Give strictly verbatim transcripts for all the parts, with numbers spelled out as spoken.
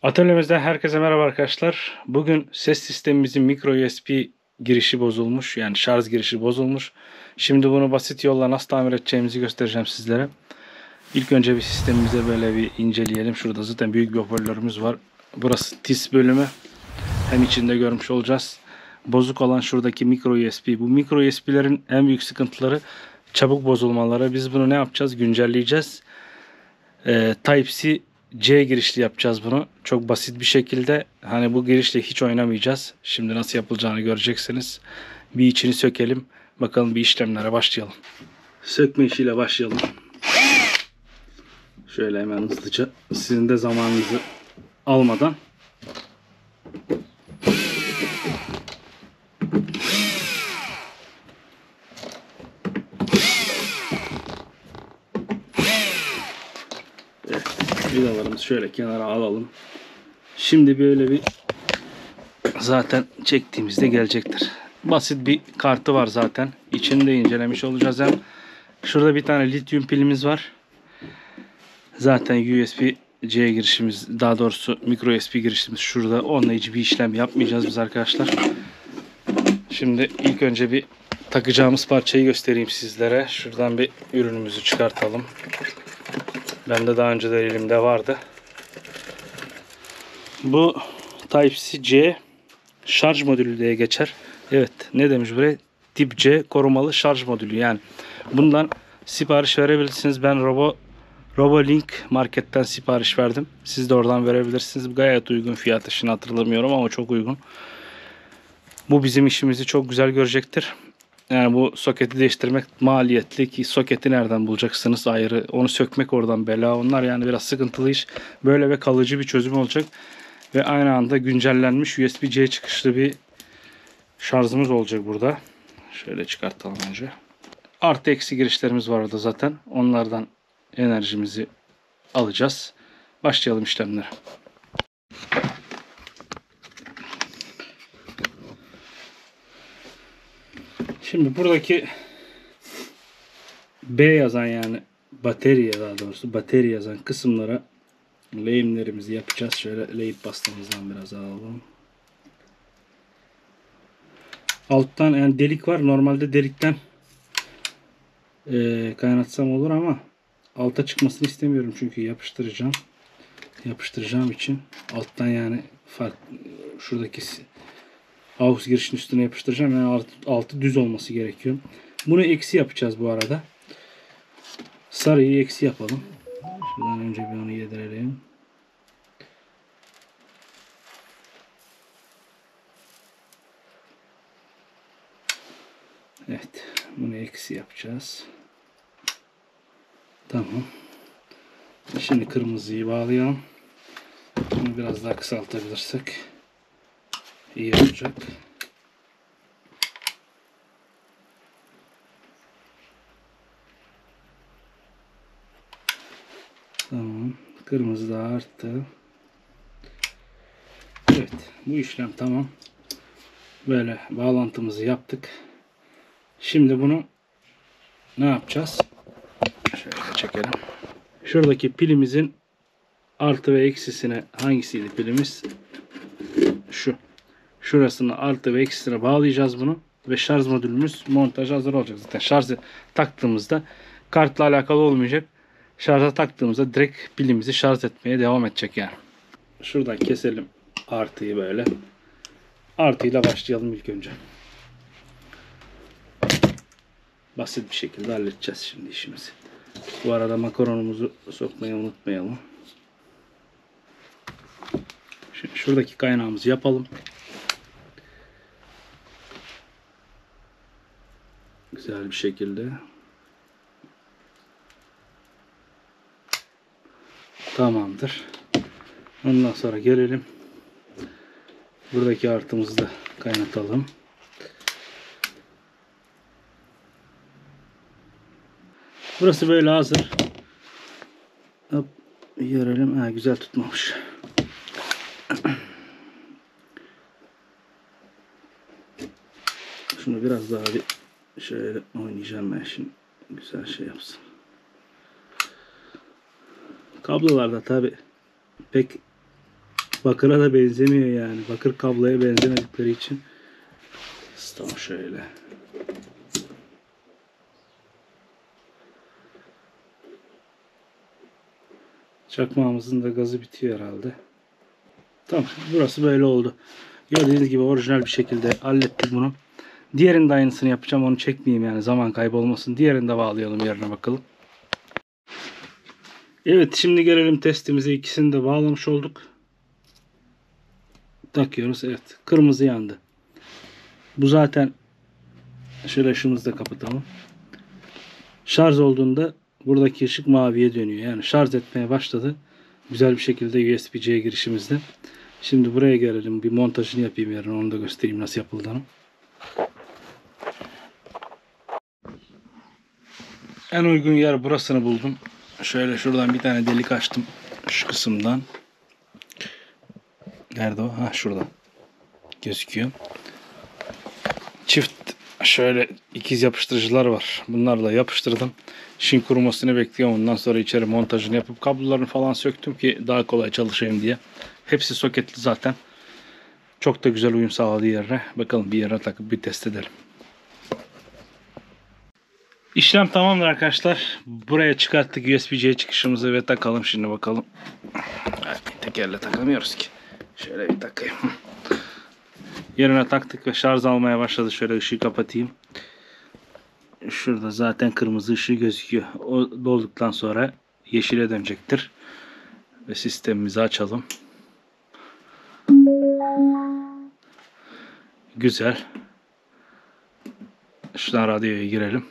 Atölyemizden herkese merhaba arkadaşlar. Bugün ses sistemimizin micro U S B girişi bozulmuş. Yani şarj girişi bozulmuş. Şimdi bunu basit yolla nasıl tamir edeceğimizi göstereceğim sizlere. İlk önce bir sistemimize böyle bir inceleyelim. Şurada zaten büyük bir hoparlörümüz var. Burası T I S bölümü. Hem içinde görmüş olacağız. Bozuk olan şuradaki micro U S B. Bu micro U S B'lerin en büyük sıkıntıları çabuk bozulmaları. Biz bunu ne yapacağız? Güncelleyeceğiz. Ee, Type-C C girişli yapacağız bunu. Çok basit bir şekilde. Hani bu girişle hiç oynamayacağız. Şimdi nasıl yapılacağını göreceksiniz. Bir içini sökelim. Bakalım bir işlemlere başlayalım. Sökme işiyle başlayalım. Şöyle hemen hızlıca. Sizin de zamanınızı almadan. Evet, vidalarımızı şöyle kenara alalım. Şimdi böyle bir zaten çektiğimizde gelecektir. Basit bir kartı var zaten. İçini de incelemiş olacağız hem. Şurada bir tane lityum pilimiz var. Zaten U S B C girişimiz, daha doğrusu micro U S B girişimiz şurada. Onunla hiçbir işlem yapmayacağız biz arkadaşlar. Şimdi ilk önce bir takacağımız parçayı göstereyim sizlere. Şuradan bir ürünümüzü çıkartalım. Bende daha önce de elimde vardı. Bu Type-C C şarj modülü diye geçer. Evet, ne demiş buraya? Tip C korumalı şarj modülü. Yani bundan sipariş verebilirsiniz. Ben Robo Robolink marketten sipariş verdim. Siz de oradan verebilirsiniz. Gayet uygun fiyatı. Şimdi hatırlamıyorum ama çok uygun. Bu bizim işimizi çok güzel görecektir. Yani bu soketi değiştirmek maliyetli ki soketi nereden bulacaksınız ayrı. Onu sökmek oradan bela. Onlar yani biraz sıkıntılı iş. Böyle ve kalıcı bir çözüm olacak. Ve aynı anda güncellenmiş U S B C çıkışlı bir şarjımız olacak burada. Şöyle çıkartalım önce. Artı eksi girişlerimiz var orada zaten. Onlardan enerjimizi alacağız. Başlayalım işlemlere. Şimdi buradaki B yazan, yani batarya, daha doğrusu batarya yazan kısımlara lehimlerimizi yapacağız. Şöyle lehim pastamızdan biraz alalım. Alttan yani delik var. Normalde delikten e, kaynatsam olur ama alta çıkmasını istemiyorum çünkü yapıştıracağım. Yapıştıracağım için alttan, yani fark şuradaki aux girişin üstüne yapıştıracağım. Yani altı, altı düz olması gerekiyor. Bunu eksi yapacağız bu arada. Sarıyı eksi yapalım. Şuradan önce bir onu yedirelim. Evet. Bunu eksi yapacağız. Tamam. Şimdi kırmızıyı bağlayalım. Bunu biraz daha kısaltabilirsek iyi olacak. Tamam. Kırmızı da arttı. Evet. Bu işlem tamam. Böyle bağlantımızı yaptık. Şimdi bunu ne yapacağız? Şöyle çekelim. Şuradaki pilimizin artı ve eksisine, hangisiydi pilimiz? Şu. Şurasını artı ve eksisine bağlayacağız bunu. Ve şarj modülümüz montaj hazır olacak. Zaten şarjı taktığımızda kartla alakalı olmayacak. Şarja taktığımızda direkt pilimizi şarj etmeye devam edecek yani. Şuradan keselim artıyı böyle. Artıyla başlayalım ilk önce. Basit bir şekilde halledeceğiz şimdi işimizi. Bu arada makaronumuzu sokmayı unutmayalım. Şimdi şuradaki kaynağımızı yapalım. Güzel bir şekilde. Tamamdır. Ondan sonra gelelim. Buradaki artımızı da kaynatalım. Burası böyle hazır. Hop, görelim. Ha, güzel tutmamış. Şunu biraz daha bir şöyle oynayacağım ben şimdi. Güzel şey yapsın. Kablolarda tabi pek bakıra da benzemiyor yani. Bakır kabloya benzemedikleri için. Tamam şöyle. Çakmağımızın da gazı bitiyor herhalde. Tamam, burası böyle oldu. Gördüğünüz gibi orijinal bir şekilde hallettik bunu. Diğerinin de aynısını yapacağım. Onu çekmeyeyim yani, zaman kaybı olmasın. Diğerini de bağlayalım, yerine bakalım. Evet, şimdi gelelim testimize. İkisini de bağlamış olduk. Takıyoruz. Evet, kırmızı yandı. Bu zaten şöyle ışığımızı da kapatalım. Şarj olduğunda buradaki ışık maviye dönüyor. Yani şarj etmeye başladı. Güzel bir şekilde U S B-C'ye girişimizde. Şimdi buraya gelelim. Bir montajını yapayım yarın. Onu da göstereyim nasıl yapıldığını. En uygun yer burasını buldum. Şöyle şuradan bir tane delik açtım. Şu kısımdan. Nerede o? Ha, şurada. Gözüküyor. Çift şöyle ikiz yapıştırıcılar var. Bunlarla yapıştırdım. Şin kurumasını bekliyorum. Ondan sonra içeri montajını yapıp kablolarını falan söktüm ki daha kolay çalışayım diye. Hepsi soketli zaten. Çok da güzel uyum sağladı yerine. Bakalım bir yere takıp bir test edelim. İşlem tamamdır arkadaşlar. Buraya çıkarttık U S B-C çıkışımızı ve takalım şimdi bakalım. Tekerle takamıyoruz ki. Şöyle bir takayım. Yerine taktık ve şarj almaya başladı. Şöyle ışığı kapatayım. Şurada zaten kırmızı ışığı gözüküyor. O dolduktan sonra yeşile dönecektir. Ve sistemimizi açalım. Güzel. Şuradan radyoya girelim.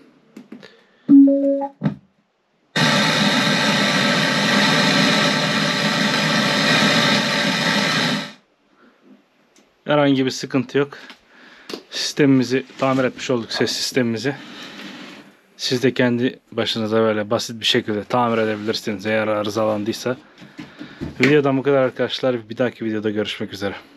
Herhangi bir sıkıntı yok. Sistemimizi tamir etmiş olduk, ses sistemimizi. Siz de kendi başınıza böyle basit bir şekilde tamir edebilirsiniz eğer arızalandıysa. Videodan bu kadar arkadaşlar. Bir dahaki videoda görüşmek üzere.